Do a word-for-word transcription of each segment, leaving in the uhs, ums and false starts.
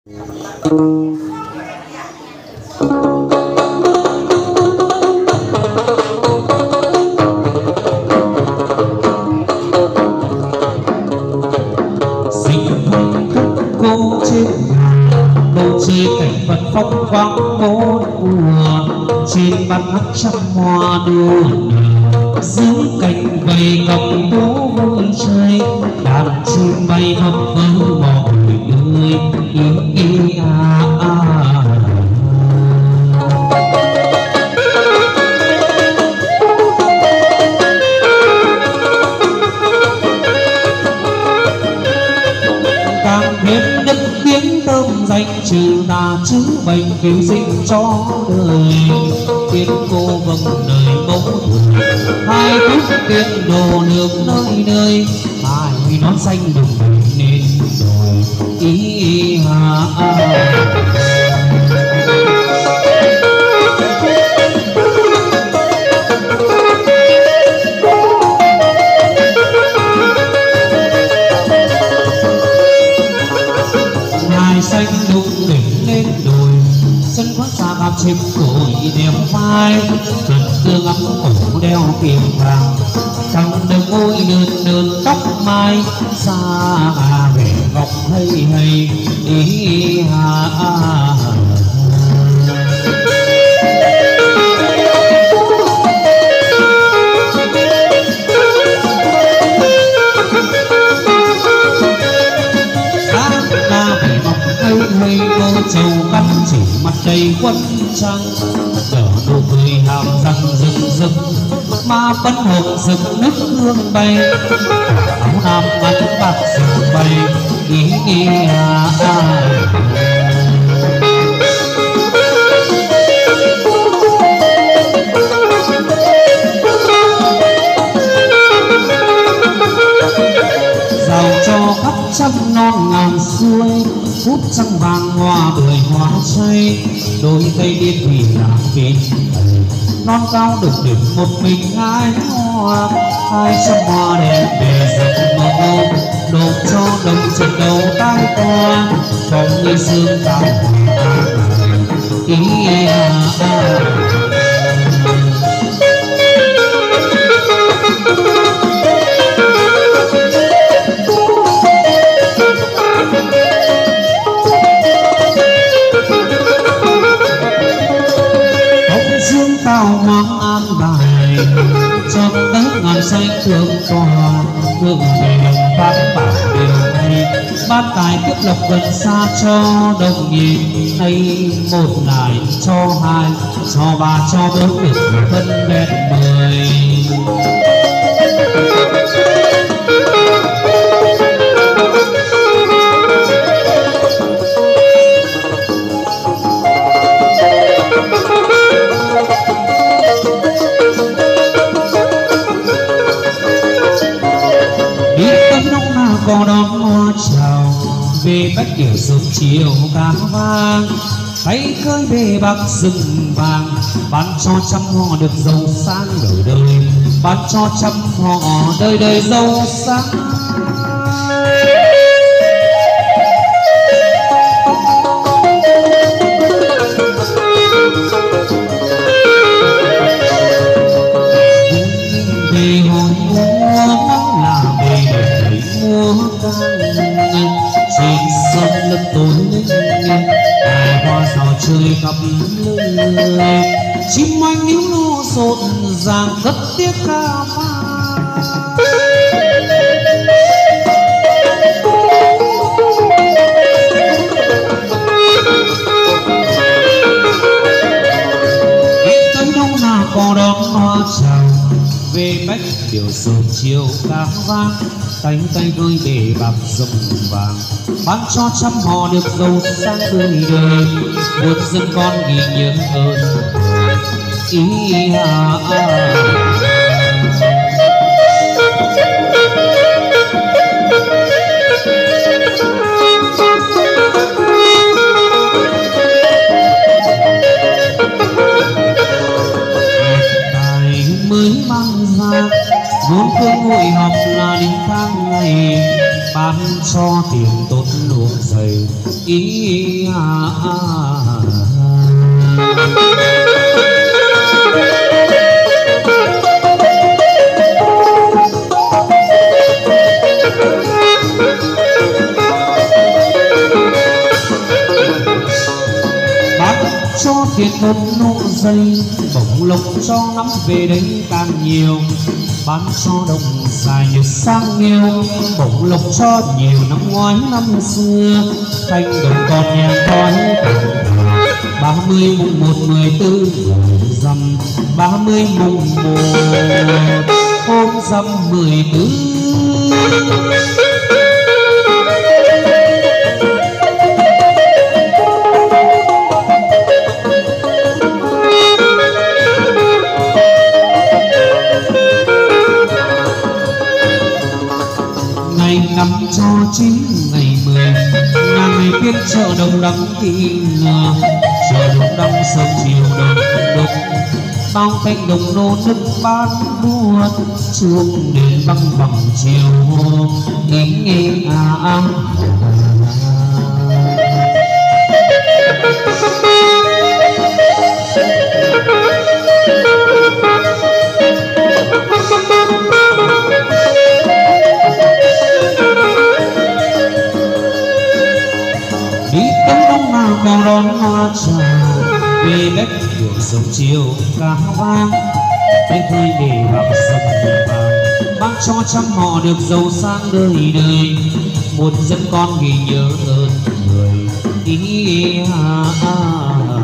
Phong vang bốn mùa trên bát ngát trăm hoa đua dưới cành vầy ngọc tố vui chơi đàn chim bay phấp phới mọi người ý ý à à. Càng thêm đất tiếng thơm danh trừ tà chữ bệnh cứu sinh cho đời tiếng cô vâng đời mẫu tuổi hai phút tiếng đồ nước nơi nơi hai nón xanh đùng nên đồi ý hà xanh đục đỉnh lên đồi sân khoác xa bạc chim cội đeo vai tuần tương ấm cổ đeo kiềm vàng trong đôi môi nườn nườn tóc mai xa vẻ ngọc hay hay ý hà hay cô trầu cắt chỉ mặt đầy quân trăng nở nụ cười hàm răng rực rực mà phấn hồng rực nước hương bay áo nam ngắn bạc rực bay ý ý à à. Giàu cho khắp trăm non ngàn xuôi phút trăng vàng hoa bưởi hoa chay đôi cây điên thủy làm bên non cao đục đỉnh một mình hai hoa hai trăm hoa đẹp về giấc mơ đổ cho đồng trận đầu tai qua bóng như sương cao ý à à. Tao mang an bài cho tết ngàn xanh thương tòa thương về lòng bác bảo điều này bát tài tiếp lộc gần xa cho đồng nhìn hay một ngày cho hai cho ba cho bốn được thân vẹn mười. Có đón hoa chào về bách kiểu sớm chiều cá vang thấy khơi bề bạc rừng vàng bán cho trăm họ được giàu sang đời đời bán cho trăm họ đời đời giàu sang. Về hồi mua là về để mua trên sông lớp tối lên tài hoa sao chơi khắp nơi chim anh níu lo rộn ràng cất tiếng ca vang đi tới đâu nào có đón hoa chào về bách điều sớm chiều cá vang tay tay đôi bể bạc rồng vàng bán cho trăm họ được giàu sang đời đời một dân con ghi nhớ ơn ý à à. Tài mới mang ra vốn phương hội họp là đến tháng ngày bán cho tiền tốt luồng dày ý à, à, à. Cho tiền một nụ dây bổng lộc cho nắm về đấy càng nhiều, bán cho đồng dài như sang nghèo bổng lộc cho nhiều năm ngoái năm xưa thanh đồng còn nhàng khói ba mươi mùng một mười tư rằm ba mươi mùng một hôm rằm mười tư. Năm cho chín ngày mười là ngày biết chợ đồng đắng kỳ ngờ chợ đồng đắng sớm chiều đồng đúc bao cánh đồng nô nức bán buôn chuông đến băng bằng chiều nghe nghe à à. Còn đón hoa trà về bếp đường sông chiều cá vang tay khơi để gặp sông vàng bác cho trăm họ được giàu sang đời đời một dân con ghi nhớ ơn người ý à, à, à.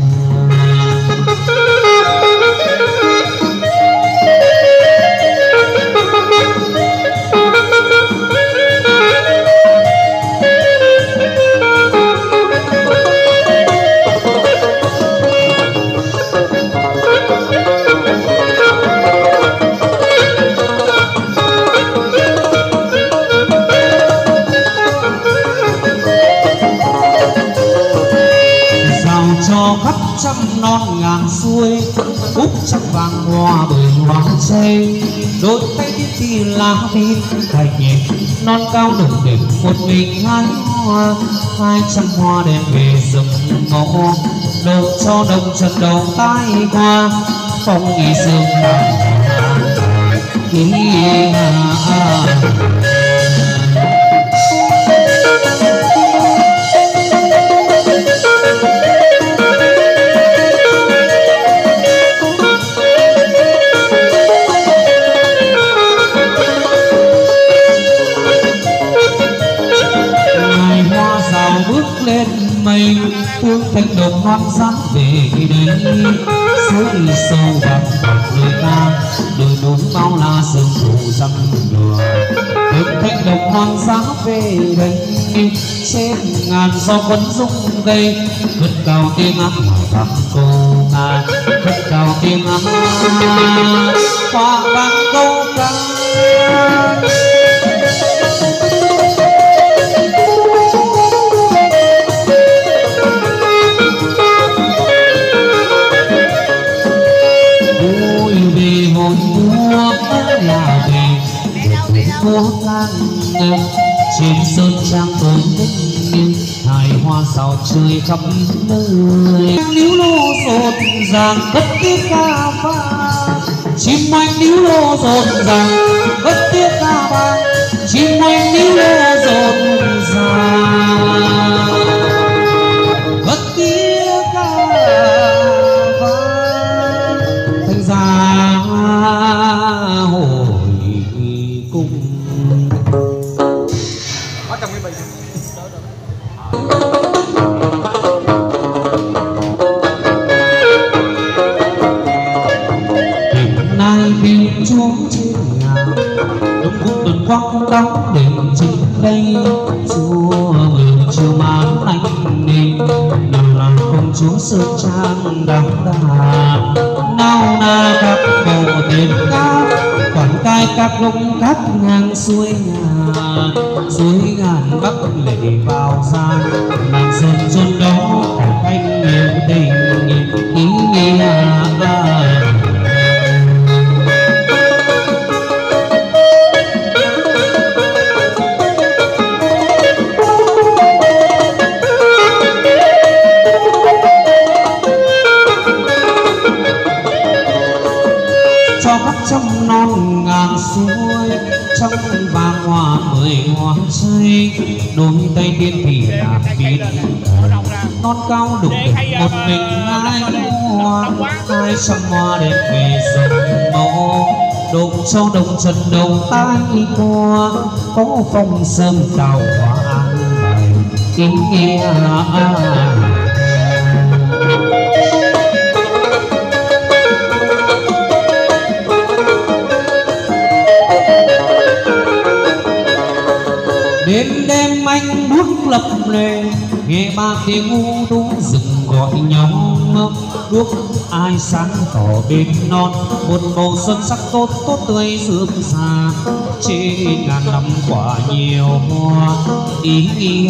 Khắp trăm non ngàn xuôi úp trăm vàng hoa bởi hoa chay đôi tay biết thì lá biết thay nhẹ non cao đồng đẹp một mình hai hoa hai trăm hoa đem về rừng ngõ đầu cho đồng trận đầu tai qua phong nghi dương đàn ý à, à. Lên mây tương thanh đồng non dáng về đây suối sâu vàng bạc người ta đôi núi bao la sương phủ răng đùa tương thanh đồng non dáng về đây trên ngàn gió vẫn rung gây cất cao tiếng ác ngoài vang câu ca cất cao tiếng ác hoa vang câu ca. Phố lan trên sơn trang tôi thích hài hoa rào trời khắp nơi níu lô rộn ràng bất tiếc ca vang chim anh níu lô rộn ràng bất tiếc ca vang chim anh níu lô rộn ràng bất tiếc ca vang thành ra hồi cung. Hiện nay bên chúa trên nhà đúng phút tuần quang đóng đèn trên đây chúa mừng chiều mát anh nên nào là công chúa sơn trang đắm đà nào là các bộ tiền ca quảng cai các lũng các ngang xuôi nhà suối ngàn bắc lệ vào gian nàng sơn chôn đó cảnh anh nhiều tình ý nghĩa trăng vàng hoa mười hoa say, đôi tay tiên thì đạp biết non cao đục đỉnh một mình hai hoa, hai trăm hoa đem về rừng màu, đụng cho đồng trần đầu tay qua, có phong sớm đào hoa an bài ý nghĩa. Đêm đêm anh bút lập lề, nghe ba tiếng u tú rừng gọi nhóm, đuốc ai sáng tỏ bên non, một màu xuân sắc tốt tốt tươi sương xa, trên ngàn năm quả nhiều hoa ý nghĩa.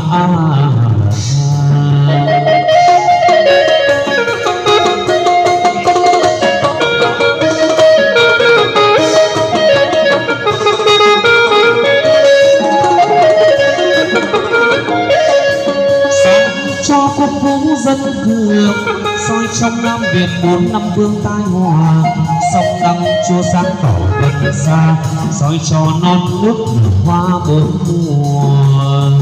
Cho quốc vũ dân cường soi trong Nam Việt bốn năm vương tai hòa, sông đăng chua sáng tỏ gần xa, soi cho non nước nở hoa bốn mùa.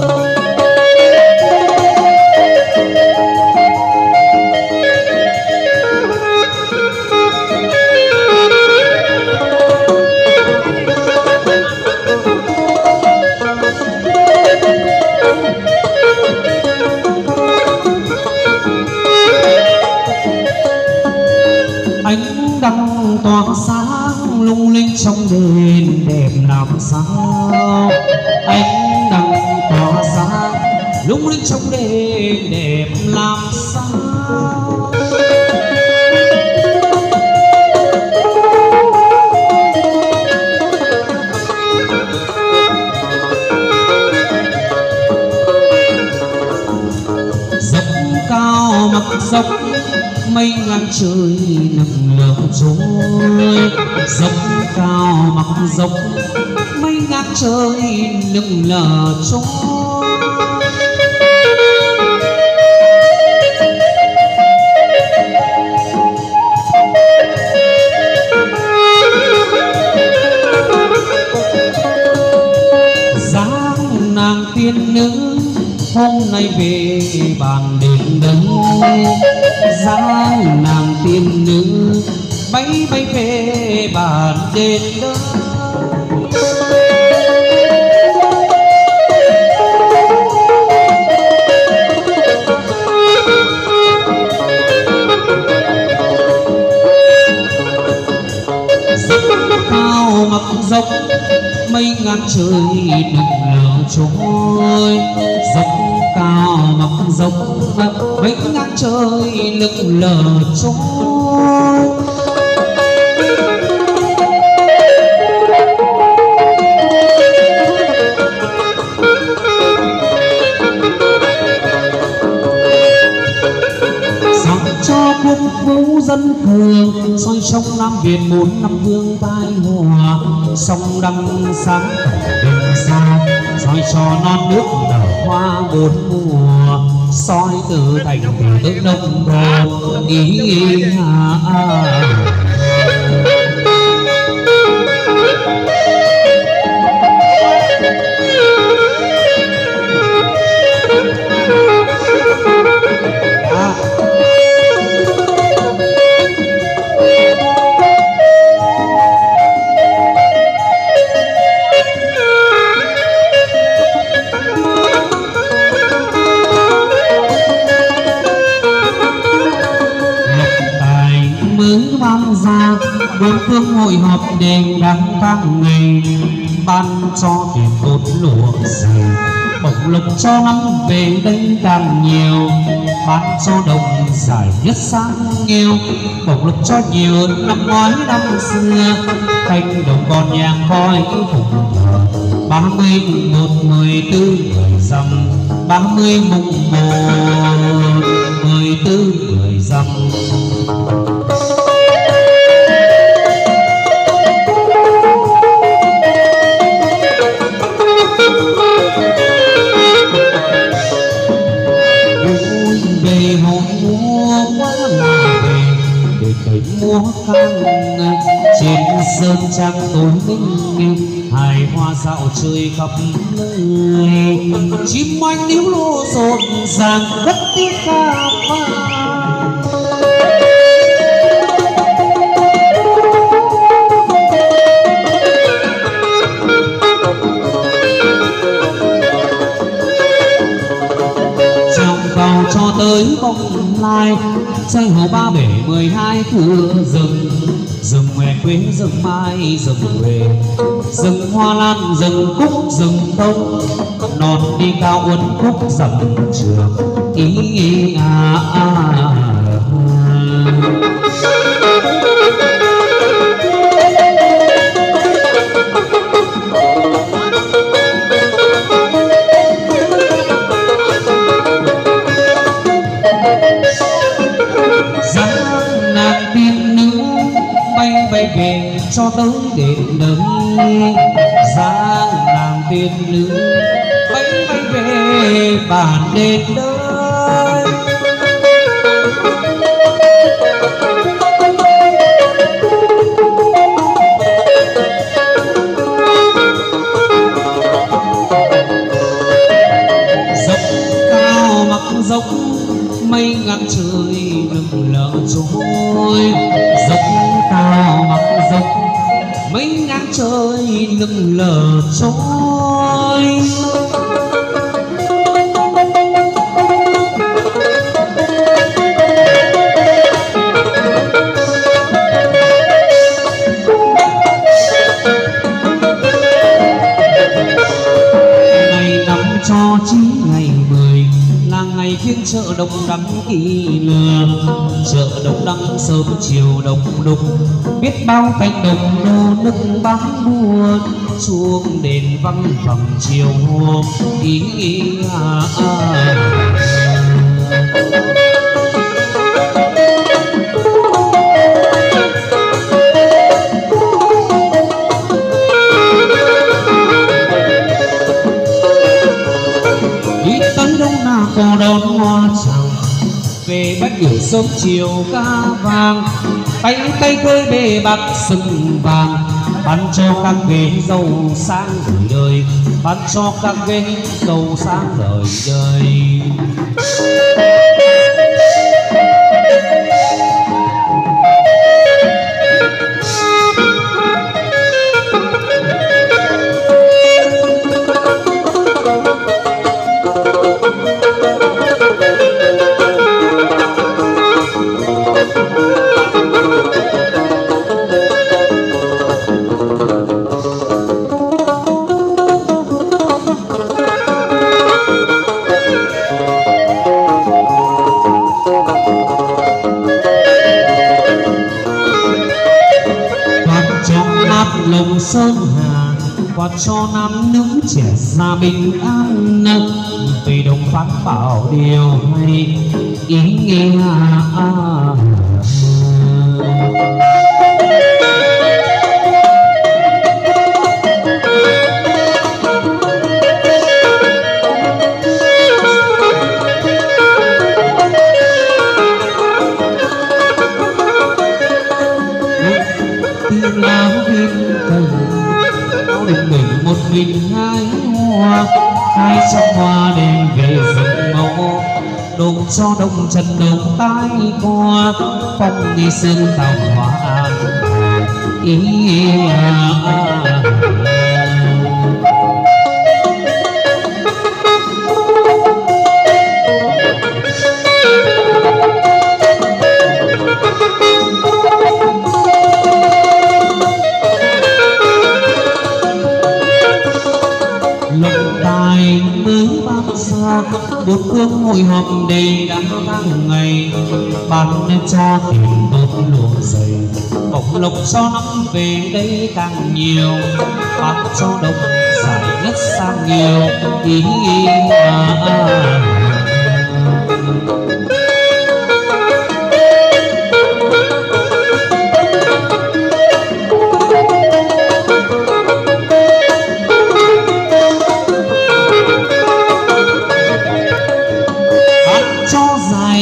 Ánh đăng tỏa sáng lung linh trong đền đẹp làm sao, ánh đăng tỏa sáng lung linh trong đền đẹp làm sao. Dốc cao mặc dốc mây ngang trời nâng lờ trôi, dốc cao mặc dốc mây ngang trời nâng lờ trôi. Dáng nàng tiên nữ hôm nay về bàn đền đâu, dáng nàng tiên nữ bay bay về bàn đền đâu. Dốc cao mặc dốc mây ngang trời đừng lờ trôi, dốc cao mặc dốc mây ngang trời đừng lờ trôi. Cho quốc vũ dân cường soi trong Nam Việt bốn năm vương tai hòa, sông đăng sáng tỏ bên xa, soi cho non nước nở hoa bốn mùa, soi từ thành từ đông đô ý hà. Bốn phương hội họp đền đăng vang ngày, ban cho tiền tốt lụa dày, bộc lộc cho năm về đây càng nhiều, ban cho đồng giải nhất sáng nghèo, bộc lộc cho nhiều năm ngoái năm xưa, canh đồng còn nhang khói phụng thờ. Ba mươi mùng một mười tư mười rằm, ba mươi mùng một mười tư mười rằm. Múa khăn trên sơn trang tối minh hài hoa dạo chơi khắp nơi chim oanh níu lô rộn ràng cất tiếng ca vang chào vào cho tới bóng lai say hồ ba bể mười hai thưa rừng rừng ngoe quế rừng mai rừng huệ rừng hoa lan rừng cúc rừng thông non đi cao uốn khúc dặm trường ý à, à, à. Về cho tới đền đời giang nàng tiên nữ bay bay về bản đền đời dốc cao mặc dốc mây ngắt trời đừng lỡ trôi dốc cao mặc dốc mấy ngang trời lưng lờ trôi ngày năm cho chín ngày mười là ngày phiên chợ đông đắng kỳ lừa chợ đông đắng sớm chiều đông đúc biết bao cánh đồng nô nức bán buôn chuông đền văng vẳng chiều hôm ý, ý à, à. Đi tới đâu nào có đón hoa chào về bắt hiểu sớm chiều ca vàng tay tay cơi bề bạc sừng vàng ban cho các ghế giàu sang đời đời ban cho các ghế giàu sang đời đời lồng sơn hà quạt cho nam nữ trẻ già bình an về đồng phán bảo điều hay ý nghĩa à, à. Một mình hai hoa hai trăm hoa đem về rừng màu đồn cho đông trần đông tai qua phong đi sơn tàu hoa an ý à, à. một phương hội họp đầy đắm tháng ngày ban đêm cho tìm tốt luồng dày bổng lộc cho năm về đây càng nhiều ban cho đông giải nhất sang nhiều ý à, à.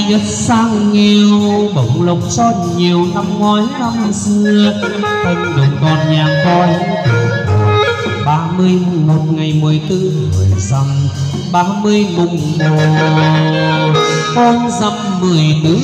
nhất sang nghèo bỗng lộc cho nhiều năm ngoái năm xưa thanh đồng còn nhang khói ba mươi mùng một ngày mười tư mười rằm ba mươi mùng một con rằm mười tư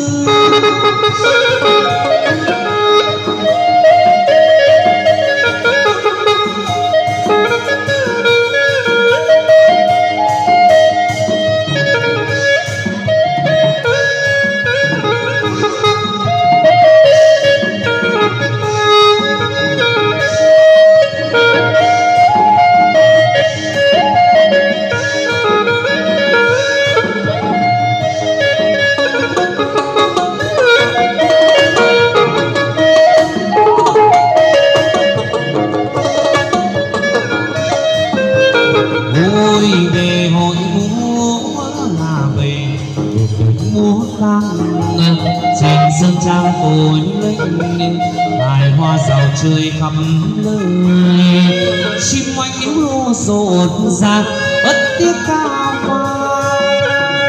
trời khắp nơi chim oanh yếu rộn ràng bất tiếc cao vang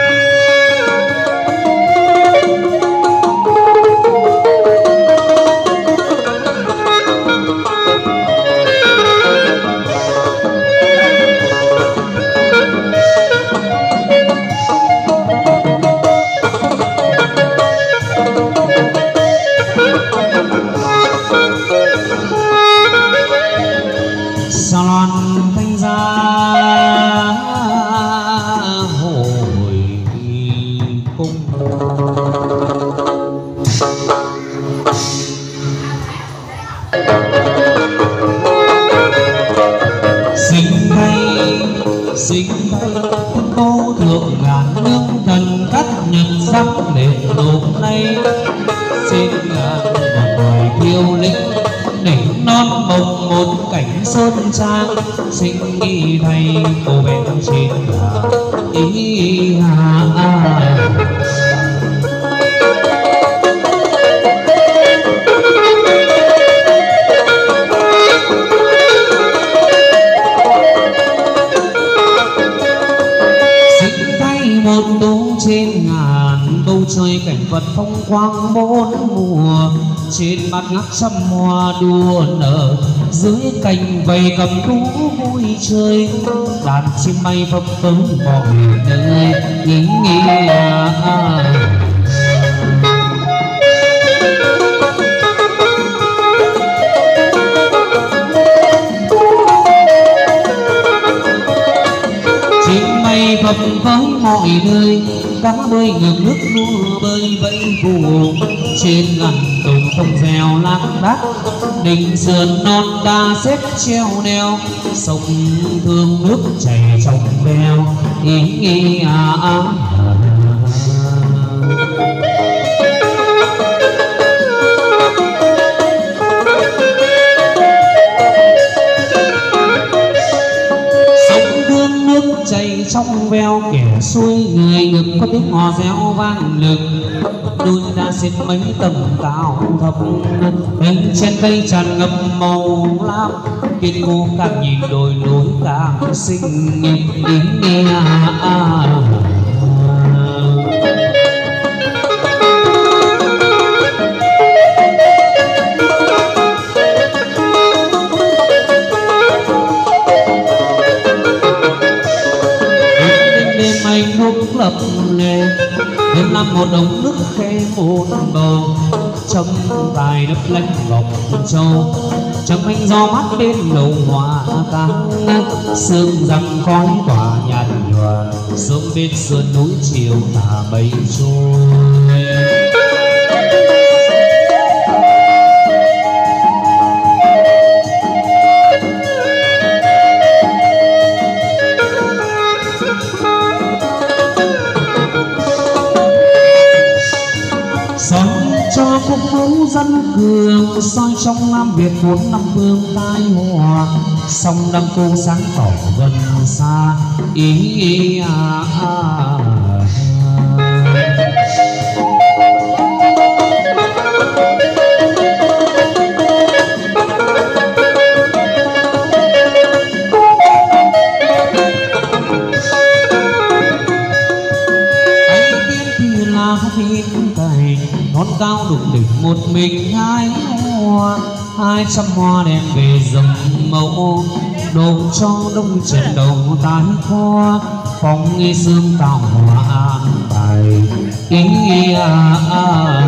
sinh nghi thay cô bé trên là ý hà sinh thay một tú trên ngàn bầu trời cảnh vật phong quang bốn mùa trên bát ngát trăm hoa đua nở dưới cành vầy cầm đú vui chơi đàn chim bay phấp phới mọi nơi nghĩ nghĩ à, à. Chim bay phấp phới mọi nơi cá bơi ngược nước đua bơi vẫy vùng trên ngàn đồng không reo lác đác đình sườn non đa xếp treo neo sông thương nước chảy trong veo ý nghĩ à, à, à. Sông thương nước chảy trong veo kẻ xuôi người ngực có tiếng hò reo vang lực đôi đã xếp mấy tầng cao thấp bên trên cây tràn ngập màu lam kiên cố càng nhìn đồi núi càng xinh ý nghĩa à, à. Đêm anh nước lập lề đêm năm một ống nước khe một bầu trong tài đất lánh ngọc châu trong anh gió mát bên đầu hoa ca sương răng khói tỏa nhạt nhòa xuống bên sườn núi chiều tà mây trôi. Cho cuộc đấu dân cường soi trong Nam Việt bốn năm phương tai hòa sông Đăng Cô sáng tỏ gần xa ý, ý à, à. thịt cày non cao đụng đỉnh một mình hai hoa hai trăm hoa đem về dòng mẫu đồ cho đông trận đầu tái hoa phong nghi dương tạo hòa an bài ý à, à.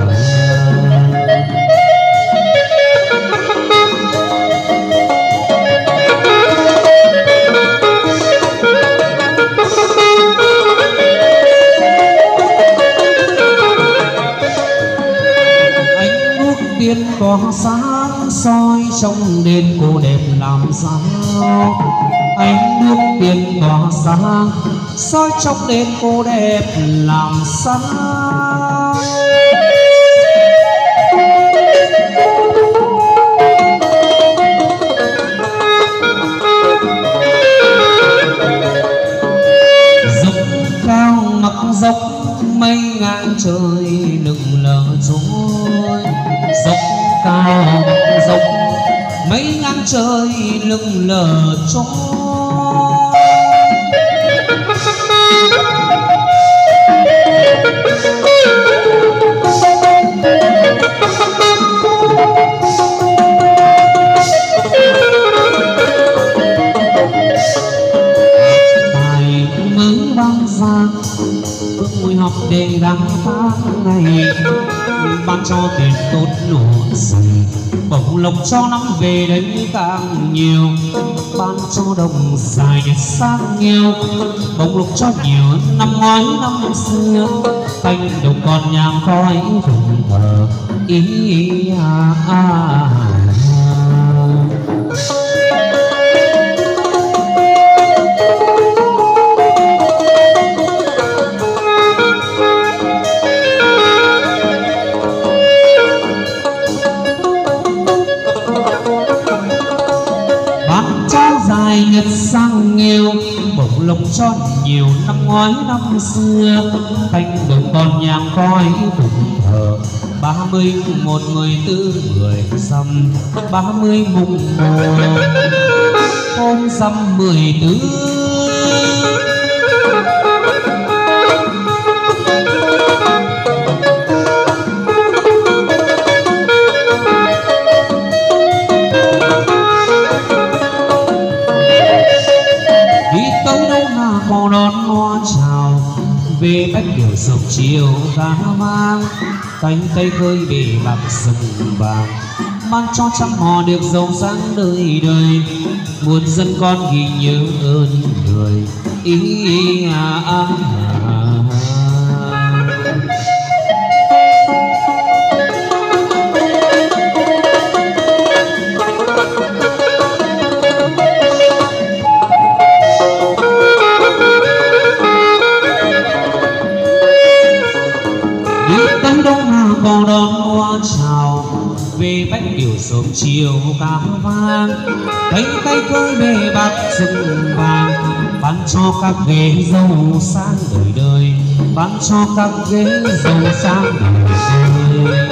Tiên có sáng soi trong đêm cô đẹp làm sao ánh nước tiên có sáng soi trong đêm cô đẹp làm sao dốc cao ngọc dốc mây ngang trời lững lờ trôi dốc cao dốc mấy ngang trời lững lờ trôi tài mới vang ra ước mùi học để đăng tháng ngày ban cho tiền tốt nổ dày bổng lộc cho năm về đấy càng nhiều ban cho đồng dài nhật sang nhiều bổng lộc cho nhiều năm ngoái năm xưa canh đồng còn nhang khói thùng thờ ý à, à, à. dài nhật sang nhiều bổng lộc cho nhiều năm ngoái năm xưa canh đồng còn nhang khói thùng thờ ba mươi mùng một mười tư mười dăm ba mươi mùng một hôm dăm mười tư màu đón hoa chào về bách điều sông chiều cá mang cánh tay khơi để bạc sừng vàng mang cho trăm họ được giàu sang đời đời muôn dân con ghi nhớ ơn người ý à, à, à. Bầu đón hoa chào về bách điều sớm chiều cá vang cánh tay cơi bề bạc rừng vàng ban cho các ghế giàu sang đời đời ban cho các ghế giàu sang đời đời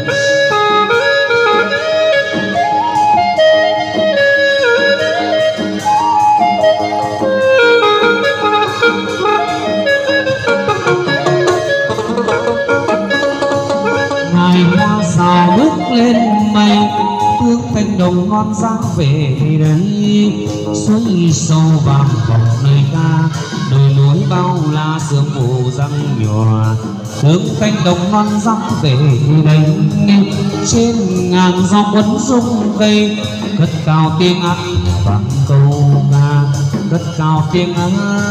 sao bước lên mây thương cánh đồng non dáng về đây suối sâu vàng vòng nơi ca đồi núi bao la sương mù răng nhòa thương cánh đồng non dáng về đây trên ngàn gió quấn rung cây cất cao tiếng hát vang câu ca cất cao tiếng hát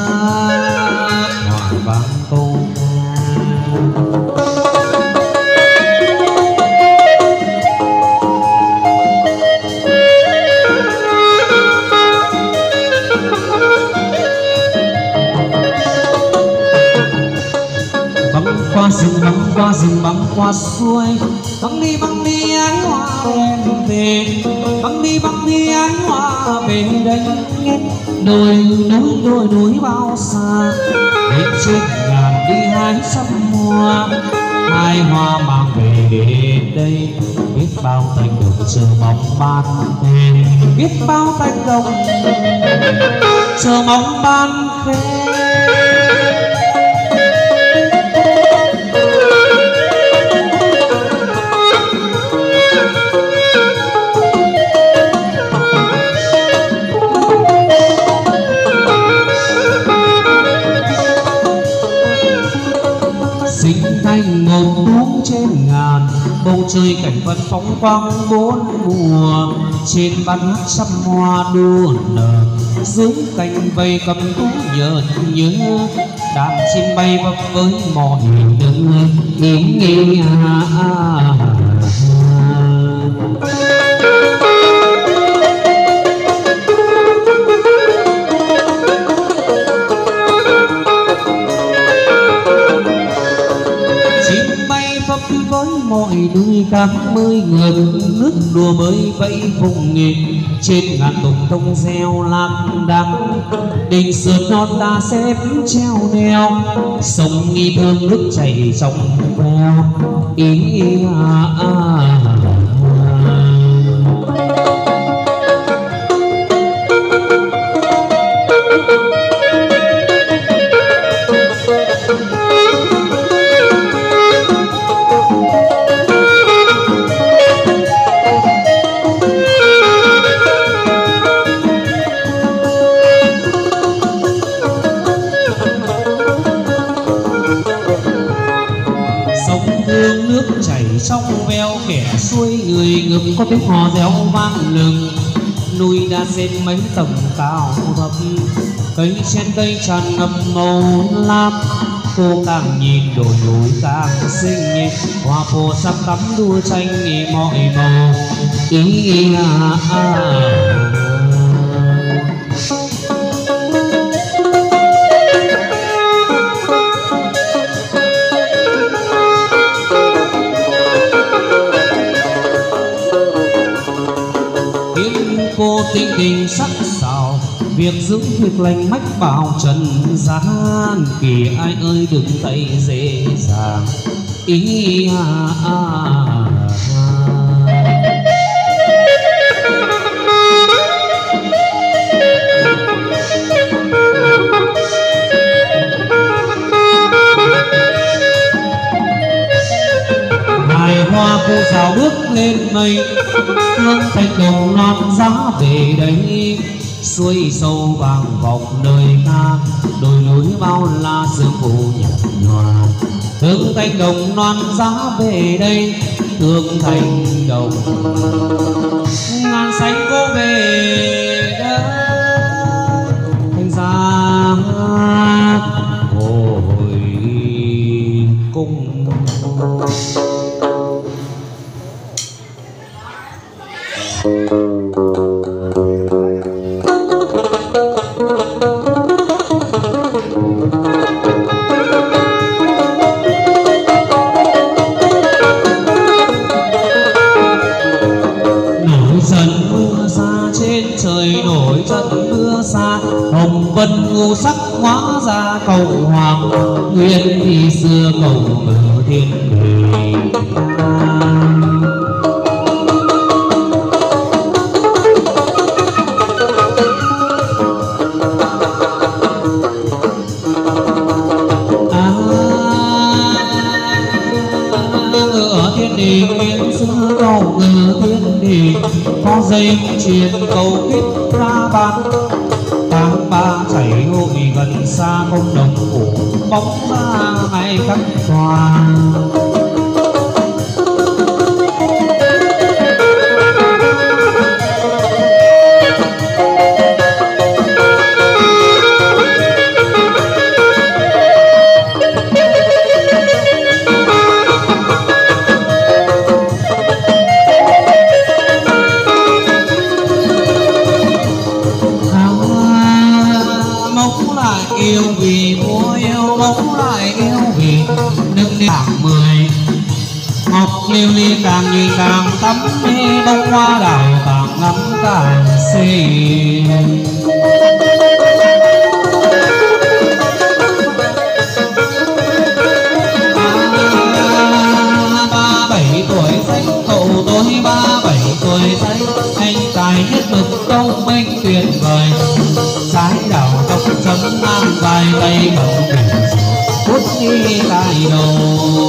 vang câu qua rừng băng qua rừng băng qua suối băng đi băng đi ái hoa em về băng đi băng đi ái hoa về đây đồi núi đồi núi bao xa bên trên ngàn đi hái trăm hoa hai hoa mang về đây biết bao cánh đồng chờ mong ban về biết bao cánh đồng chờ mong ban khe sinh thành một đuống trên ngàn, bầu trời cảnh vật phóng quang bốn mùa, trên ban hát trăm hoa đua nở, dưới cành vây cầm cú nhợt nhớ, đàn chim bay vấp với mọi đường nghĩ nghĩ à, à, à. Với mọi đuôi các mươi ngược nước đùa bơi vẫy vùng nghịch, trên ngàn tùng thông reo lạc đắng, đình sườn non đá xếp treo đeo, sông nghi thương nước chảy trong veo ý à, à, à. Trong veo kẻ xuôi người ngực có tiếng hò reo vang lừng, núi đã xếp mấy tầng cao thấp, cây trên cây tràn ngập màu lam, cô càng nhìn đồi núi càng xinh, hoa phô sắc tắm đua tranh mọi màu ý à, à, à. Cô tình tình sắc sảo, việc giữ việc lành mách bảo trần gian, kỳ ai ơi đừng thấy dễ dàng ý à, à, à. Hài hoa cô rào bước lên mây, hương thành đồng non giá về đây, xuôi sâu vàng vọng đời ta, đồi núi bao la sương phủ nhạt nhòa, hương thành đồng non giá về đây, hương thành đồng ngàn xanh cô về đây, thành ra hồi cung. Hồng vân ngũ sắc hóa ra cầu hoàng, nguyên thì xưa cầu ở thiên đường. Ở thiên đình nguyên xưa cầu ở thiên đình, có dây truyền cầu kết ra ban. Tháng ba chảy hội gần xa không đồng phủ, bóng ra ngày khắc hoa. Yêu vì mua yêu bóng lại yêu vì nâng niu bảng mười, ngọc liêu ly càng nhìn càng tắm mê, bông hoa đào càng ngắm càng xinh. Ba bảy tuổi xanh cậu tôi ba bảy tuổi xanh, anh tài nhất mực công minh tuyệt vời, trái đào tóc chấm ngang vai tay cầm biển hút đi lại đầu.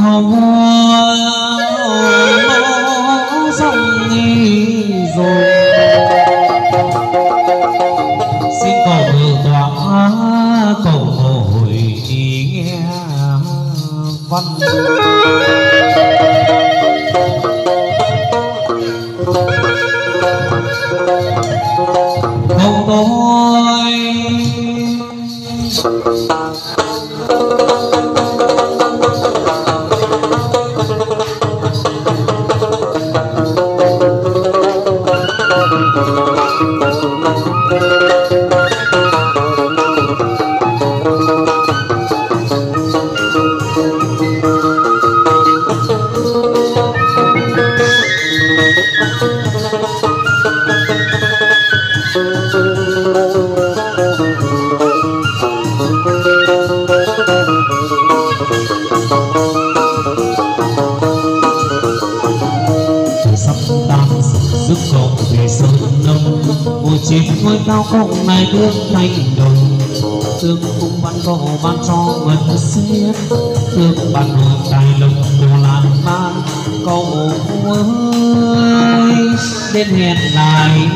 hồng dòng nghi rồi xin cầu ngự tỏa cầu ngồi nghe văn câu tôi trên ngôi cao cộng này bước thành đồng tương cung văn cầu ban cho ngân xiết tương ban hồn tài lộc đồ lan man cầu ơi đến hẹn lại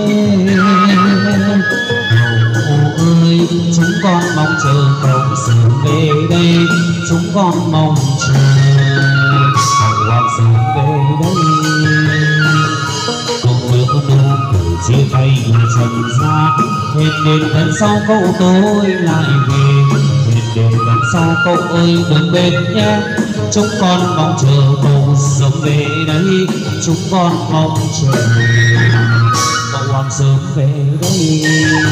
cầu ơi chúng con mong chờ cầu sớm về đây chúng con mong chờ cầu hoàng sớm về đây chia tay trần gian hẹn đến lần sau cậu tôi lại về hẹn đến lần sau cậu ơi đừng bên nhé chúng con mong chờ cậu sớm về đây chúng con mong chờ cậu hoàng sớm về đây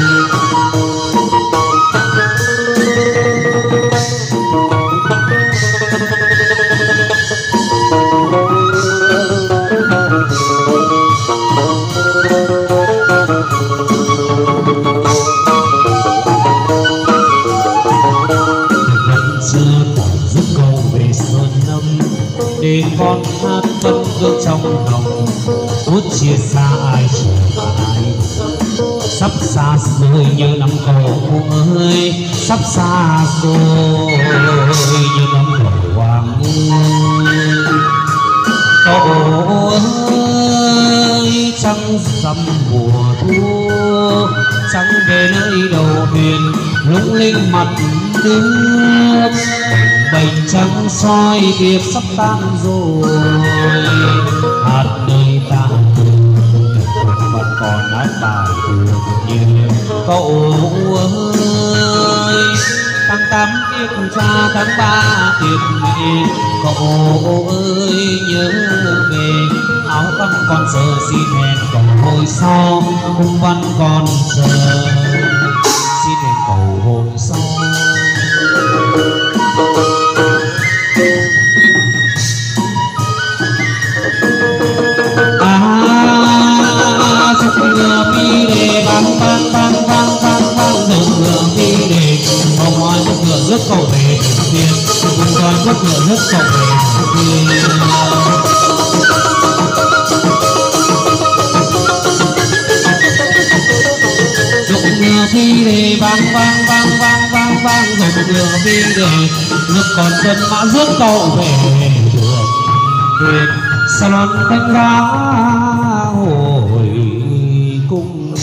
để con hát vẫn cứ trong lòng phút chia xa ai chờ ai sắp xa rồi như năm cầu ơi sắp xa rồi như năm cầu hoàng ơi cậu ơi trăng rằm mùa thu trăng về nơi đầu thuyền lung linh mặt nước bầy trắng soi việc sắp tan rồi hạt nơi ta vẫn còn hát bài thường như cậu ơi tháng tám tiết ra tháng ba tiết mẹ cậu ơi nhớ về áo văn còn giờ xin hẹn cầu hồi sau cung văn còn chờ xin hẹn cầu hồi sau bang bang bang bang bang bang dòng ngựa đi để hồng hoa nước ngựa rước cậu về tiền cùng con nước ngựa rước cậu về tiền dòng ngựa đi để bang bang bang bang bang bang dòng ngựa đi để nước còn quân mã rước cậu về được tiền salon thanh đá hồi cung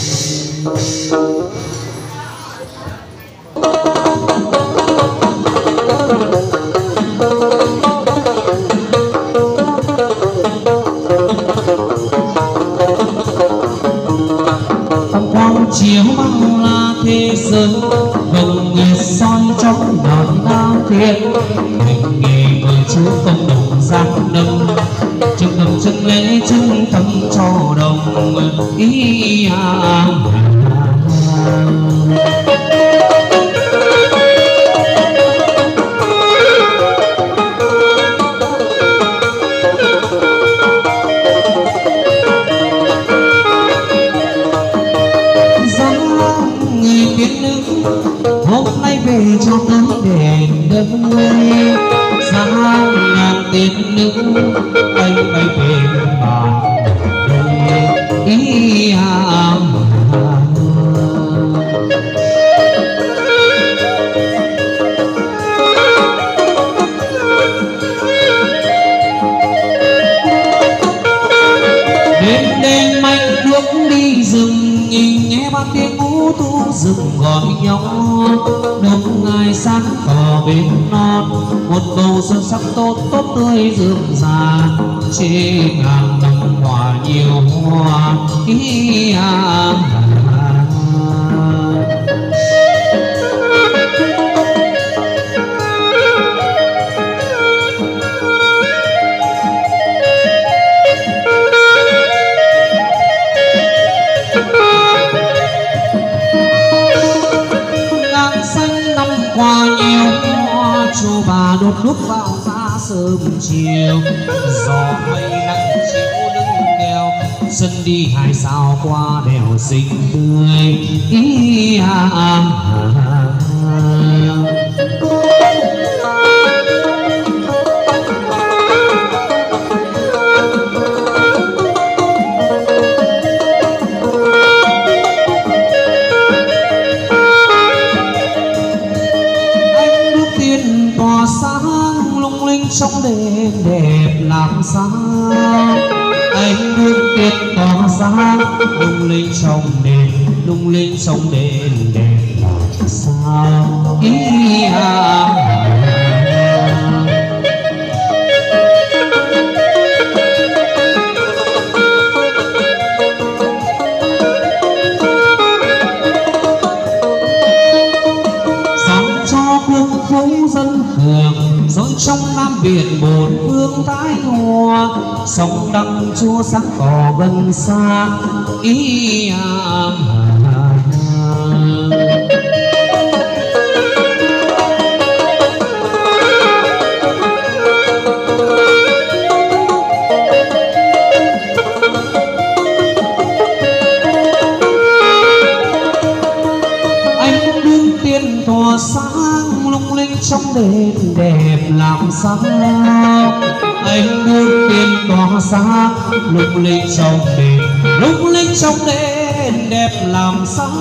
chiếu băng la thế giới vầng nguyệt soi trong đòn đao thiên hành nghề người chú công đồng giang đông chân cầm chân lễ chân tâm cho đồng ý à. Hôm nay về cho tới đèn đêm sáng ngàn tiền nữ anh bay về bàn đời ý à. rừng nhìn nghe ban tiếng ngũ tu rừng gọi nhau đông ngày sáng tỏ bên non một bầu xuân sắc tốt tốt tươi rực rà trên ngàn năm hoa nhiều hoa ý à. Qua nhiều hoa cho bà đột nước vào ra sớm chiều gió mây nắng chiều lưng đèo sân đi hai sao qua đèo xinh tươi ý à, à, à. Trong đêm đẹp làm sao anh bước tiết tỏa sáng lung linh trong đêm lung linh trong đêm đẹp làm sao ý à. Rồi trong Nam Biển một phương thái hòa sông đăng chúa sắc cỏ gần xa ý à. Anh đương tiên tỏa sáng lung linh trong đêm đẹp làm sao anh đưa tiền tỏa sáng lung linh trong đêm lung linh trong đêm đẹp làm sao.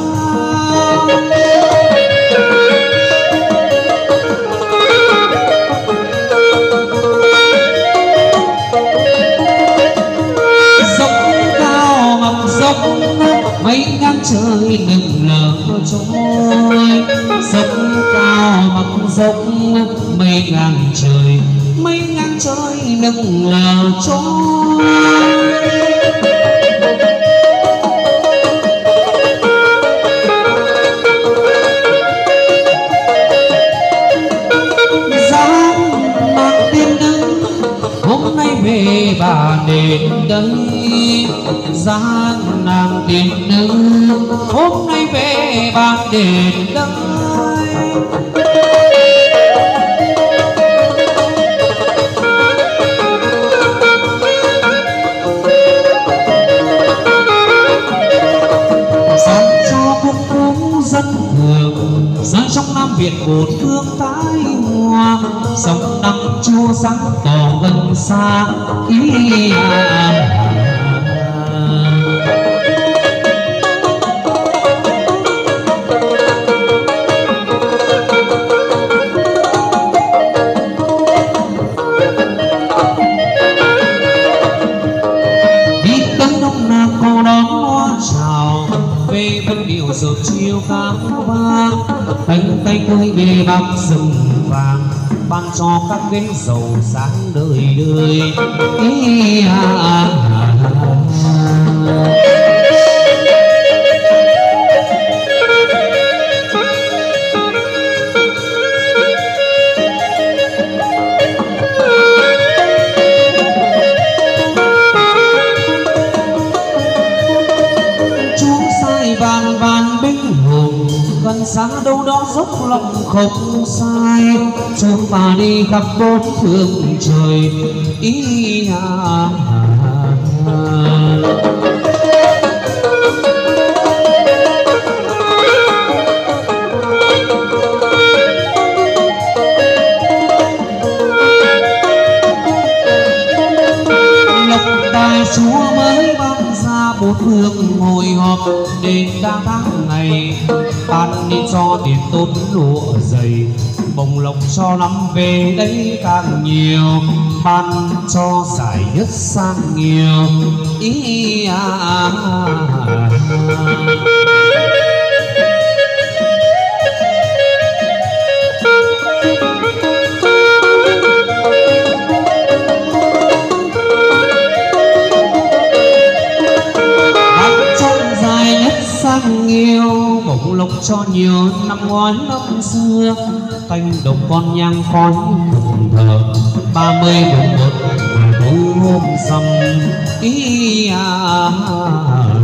Dốc cao mặc dốc mấy ngang trời đừng lờ trôi dốc cao mặc dốc mây ngang trời mây ngang trời đừng lờ trôi. Giang mang tiên đứng hôm nay về bà đến đây Giang nàng tiên nữ hôm nay về bà đến đây. Dân trong Nam Việt một phương thái hòa sông đăng chua sáng tỏ gần xa ý à. Đi tới Đông Nam cô đón hoa chào về vẫn điệu rồi chiều kháng vang cánh tay tôi về bắc rừng vàng ban cho các bến giàu sáng đời đời ý à, à, à. Gần xa đâu đó dốc lòng không sai chôn bà đi khắp bốn phương trời ý à. Lộc tài chúa mới ban ra bốn phương ngồi họp đến đa tháng ngày ban đi cho tiền tốt lụa dày bồng lộc cho năm về đây càng nhiều, ban cho giải nhất sang nhiều ý à, à, à. Nhiều bổng lộc cho nhiều năm ngoái năm xưa, canh đồng con nhang khói thượng thờ ba mươi bốn một mười hôm rằm ý à, à, à.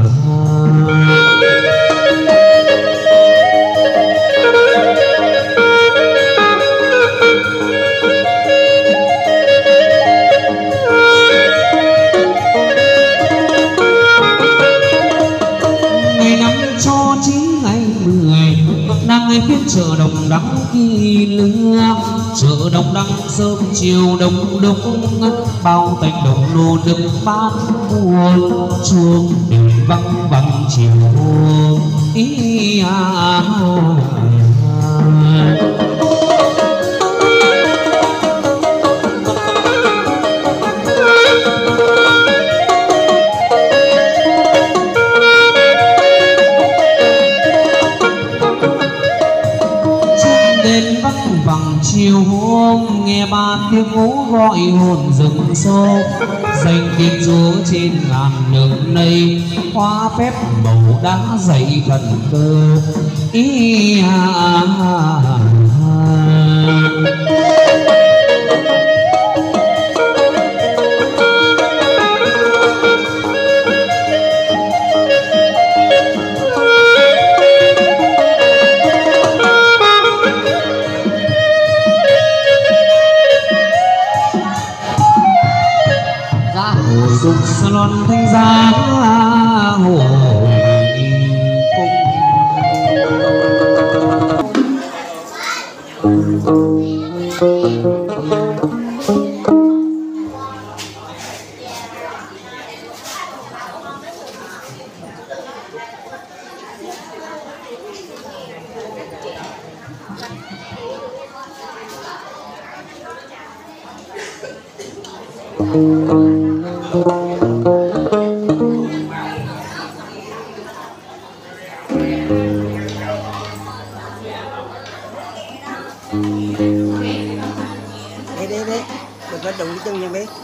Nàng biết chợ đồng đắng kỳ lương, chợ đồng đắng sớm chiều đông đông, bao tánh đồng nô được bán buồn, chuông đền vắng vắng chiều ý à, à, à. Chiều hôm nghe ba tiếng hú gọi hồn rừng sâu, danh tiếng chúa trên ngàn nước này, hóa phép màu đá dày thần cơ ý à, à, à, à. Dục salon thanh giá hồi Đi đi đi, đừng có đụng chân như biết.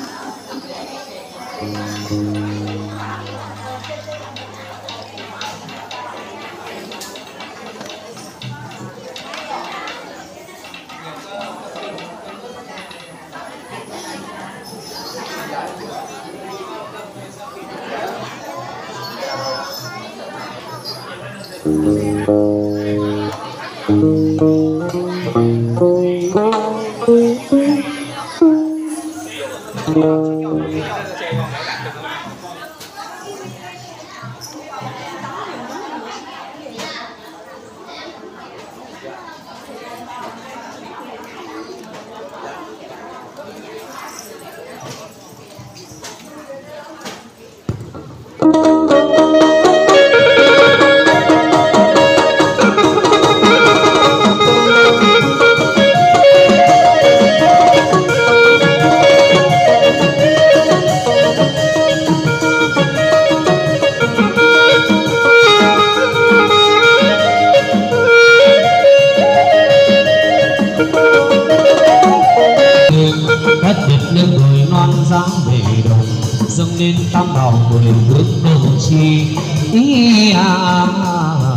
dâng lên tam bảo mười bước đồng chi ý à, à, à.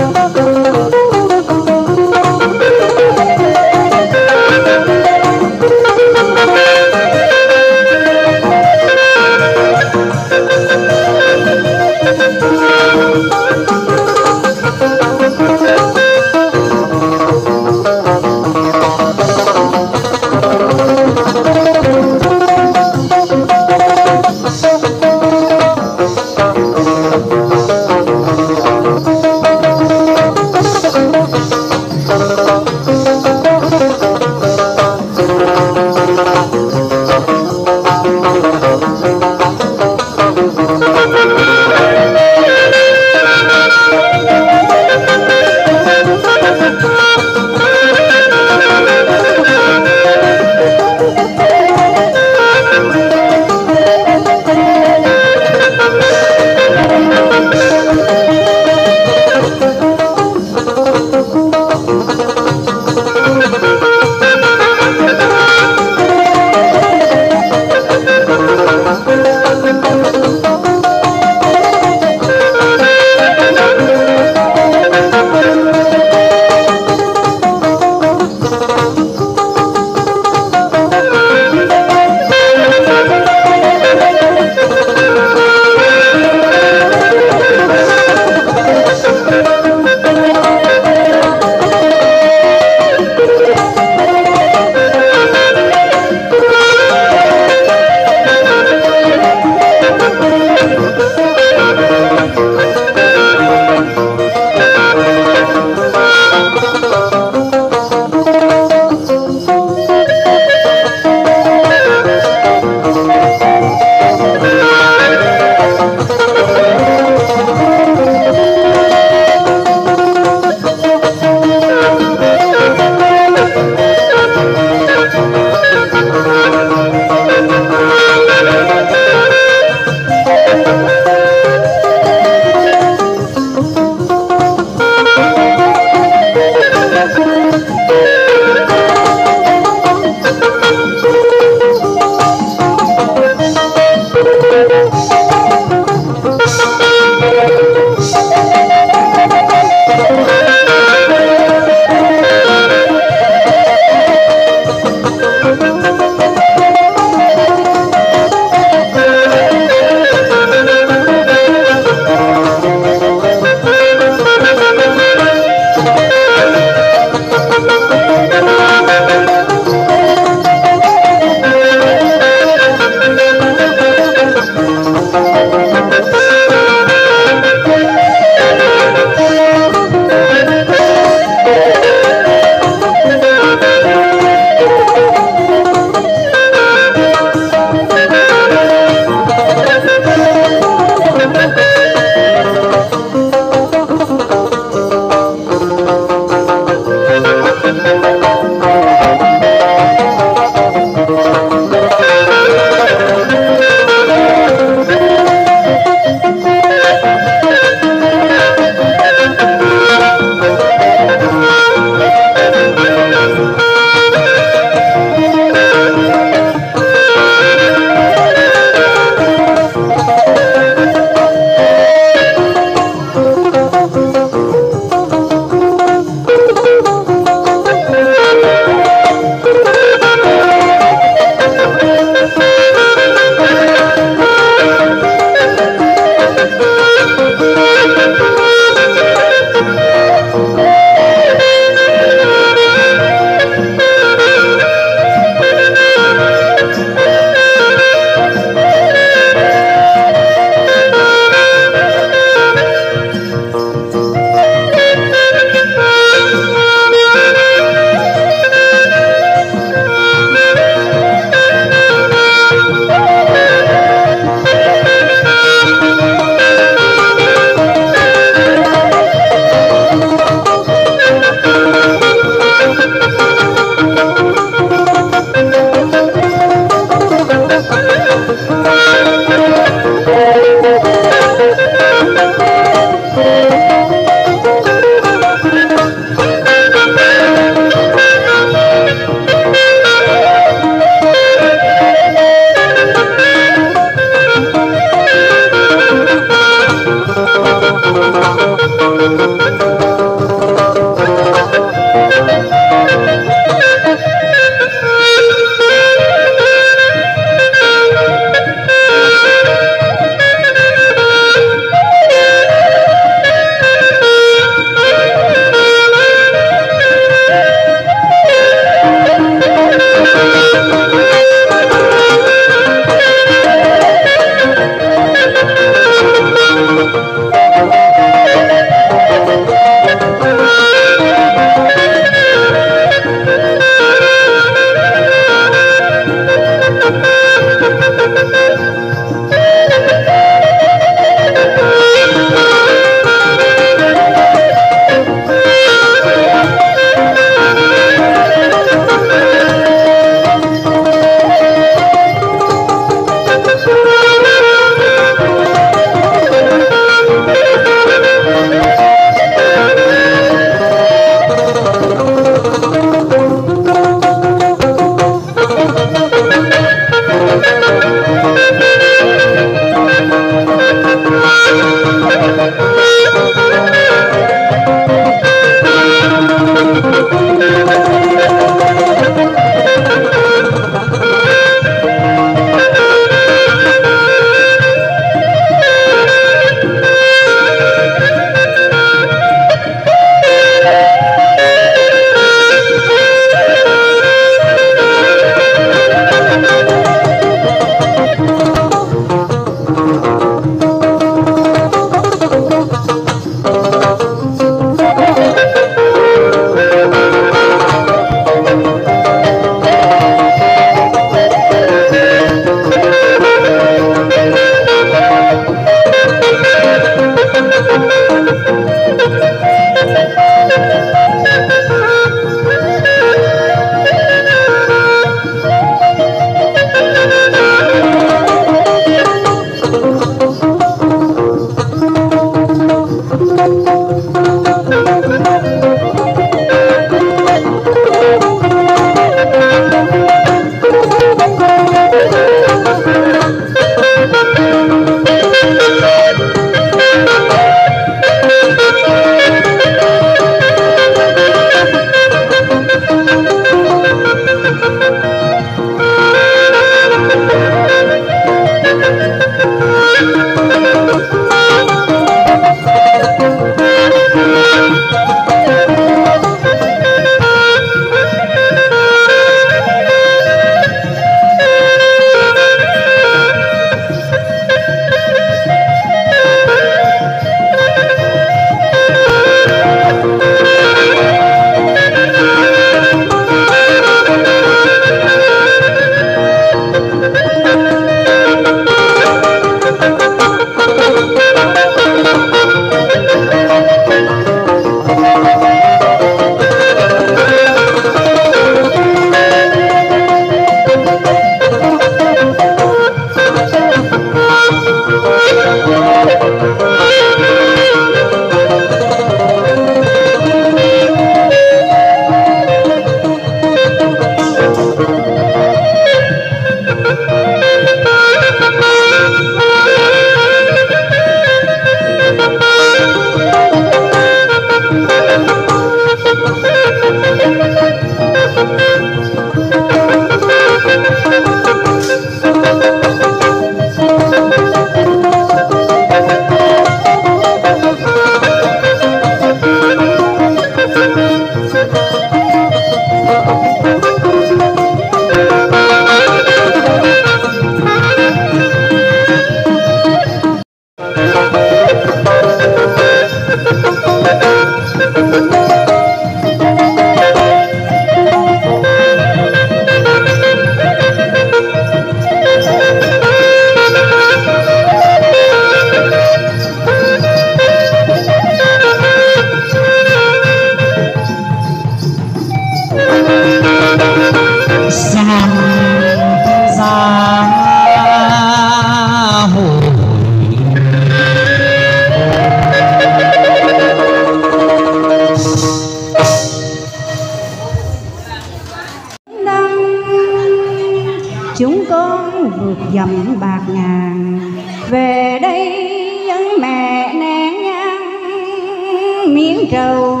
chúng con vượt dầm bạc ngàn về đây dân mẹ nén nhang miếng trầu.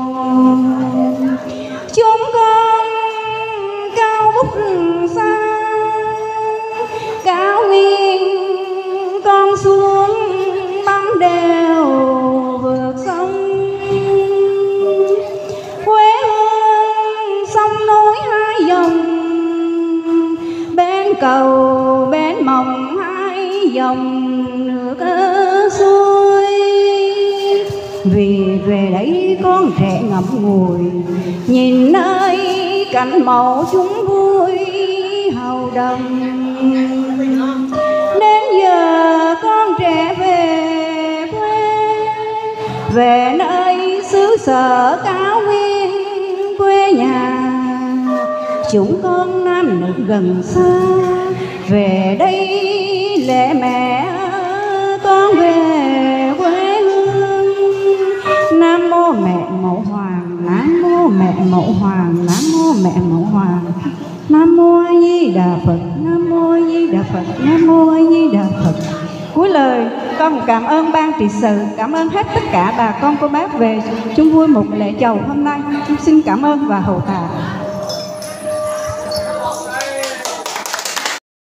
Chúng con cao vút rừng xa cao nguyên, con xuống băng đèo vượt sông. Quê hương sông núi hai dòng, bên cầu bên mộng hai dòng nước xuôi. Vì về đây con trẻ ngậm ngùi, nhìn nơi cảnh mẫu chúng vui hầu đồng. Đến giờ con trẻ về quê, về nơi xứ sở cao nguyên quê nhà. Chúng con nam nữ gần xa, về đây lễ mẹ con về quê hương. Nam mô mẹ Mẫu Hoàng, Nam mô mẹ Mẫu Hoàng, Nam mô mẹ Mẫu Hoàng. Nam mô A Di Đà Phật, Nam mô A Di Đà Phật, Nam mô A Di Đà Phật. Cuối lời con cảm ơn ban trị sự, cảm ơn hết tất cả bà con cô bác về chung vui một lễ chầu hôm nay. Chúng xin cảm ơn và hậu tạ.